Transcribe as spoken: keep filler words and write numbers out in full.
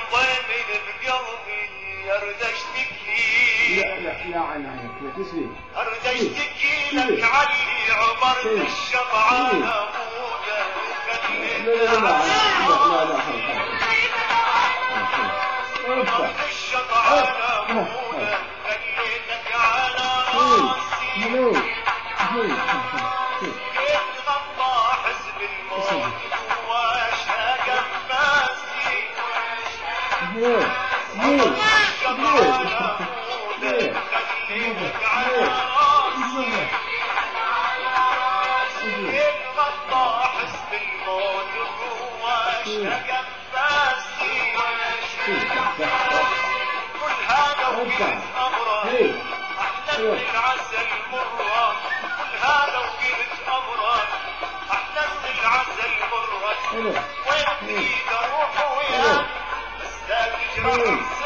ضيمن بقلبي ارد اشتكي. لا لا لا عناية لا تسلم. ارد اشتكي لك علي عبرت الشط على موده لا لا لا لا عبرت الشط على موده خليتك على راسي. كيف غطى حزب الموت واشهق انفاسي. الشط على موده خليتك على راسي. كيف غطى حزب الموت واشهق انفاسي. كل هذا وقلت امره احلى من العسل مره. كل هذا وقلت امره احلى من العسل مره. وين تريد اروح وياك بس لا تجرح